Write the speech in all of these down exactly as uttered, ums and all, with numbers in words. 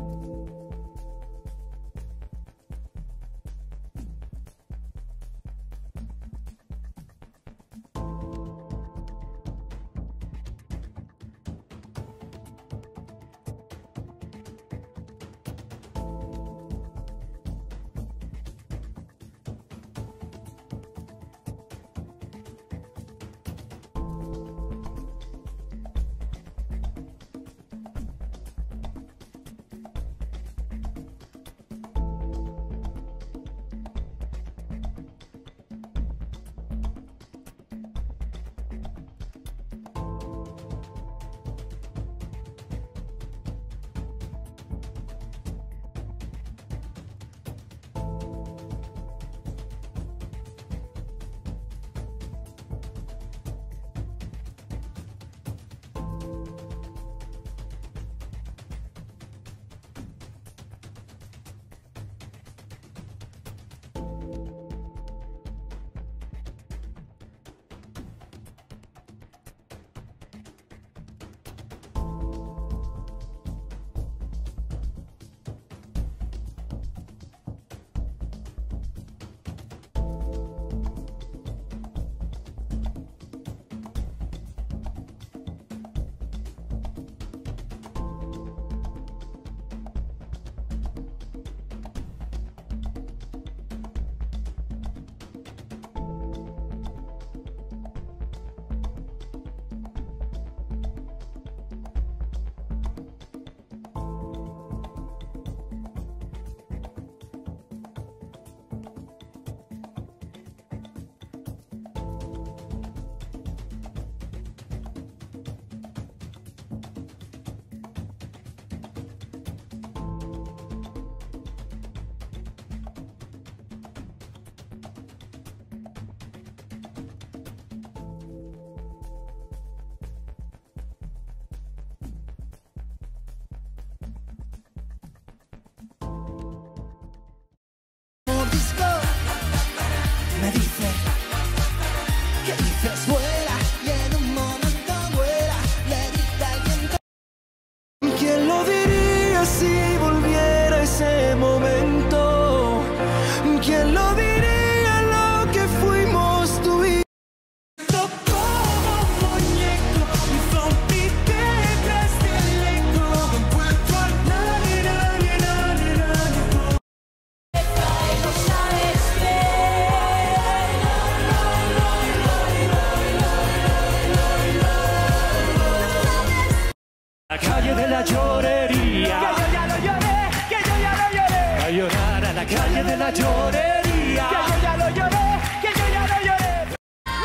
La calle de la llorería, que yo ya lo lloré, que yo ya lo lloré. a llorar a la calle de la llorería, Que yo ya lo lloré, que yo ya lo lloré.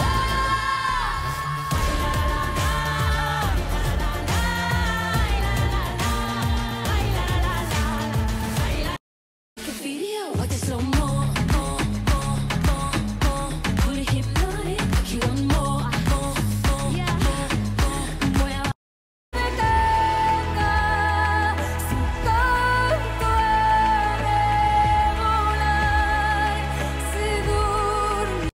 The video with the slow mo, mo, mo, mo, mo. Put it hypnotic, you want more, more, more, yeah, more, more. Voy a si tanto he de volar, si durmió.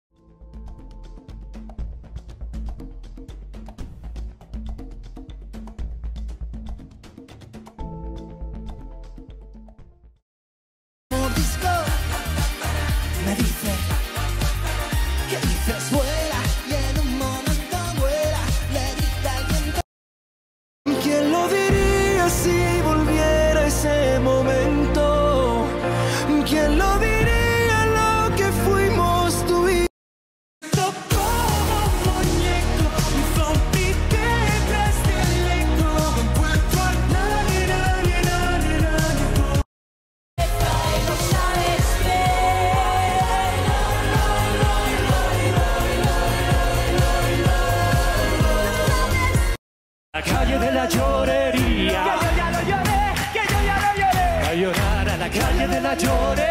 Disco me dice que dices vuela y en un momento vuela, le grita el viento. ¿Quién lo diría si volviera ese momento? ¿Quién lo diría lo que fuimos tú y yo? Como muñeco, zombie detrás del eco, envuelto al nadie, nadie, nadie, nadie. la calle de la llorería, Que yo ya lo lloré, que yo ya lo lloré. a llorar a la calle de la llorería.